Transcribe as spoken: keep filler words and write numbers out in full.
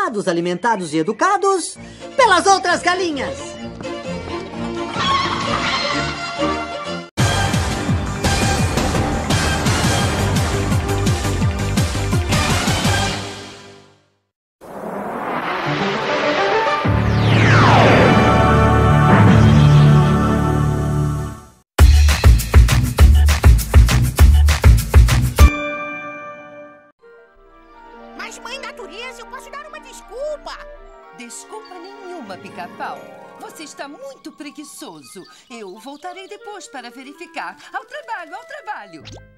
cuidados, alimentados e educados pelas outras galinhas. Mas, mãe natureza, eu posso dar uma desculpa. Desculpa nenhuma, Pica-Pau. Você está muito preguiçoso. Eu voltarei depois para verificar. Ao trabalho, ao trabalho.